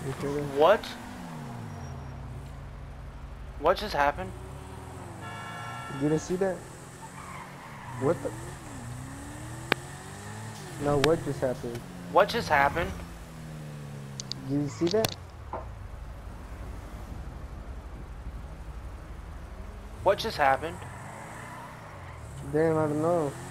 You sure that? What? What just happened? You didn't see that? What the? No, what just happened? What just happened? Did you see that? What just happened? Damn, I don't know.